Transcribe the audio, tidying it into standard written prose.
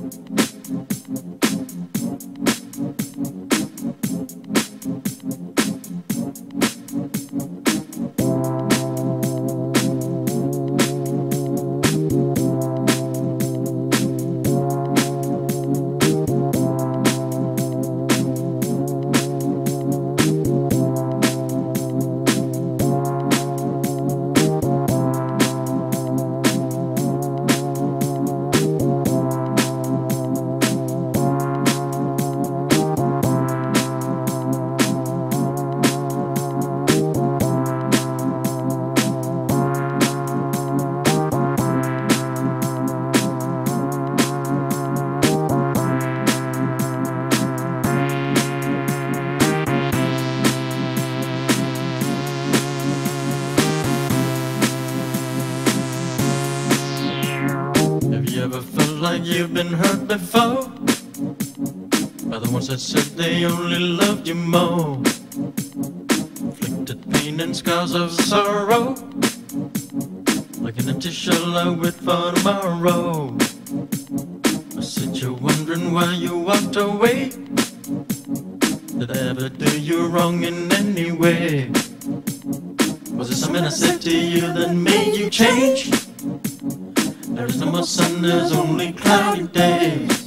Ever felt like you've been hurt before by the ones that said they only loved you more? Inflicted pain and scars of sorrow, like an empty shell I wait for tomorrow. I said you're wondering why you walked away. Did I ever do you wrong in any way? Was it something I said to you that made you change? There is no more sun, there's only cloudy days.